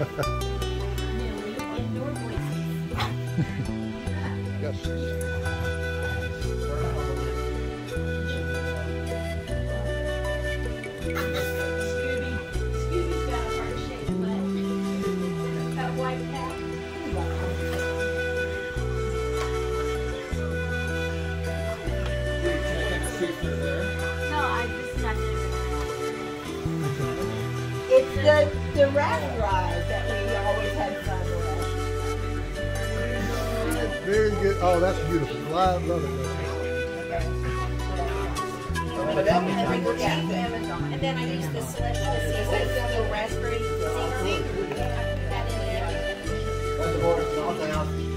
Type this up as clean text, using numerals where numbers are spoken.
Yes. Scooby's got a heart-shaped butt. That white cat. No, I just got it. It's the raft ride that we always had fun with. Very good. Oh, that's beautiful. I love it. And then I used the celestial season, raspberry seasoning. That in there. That's the board.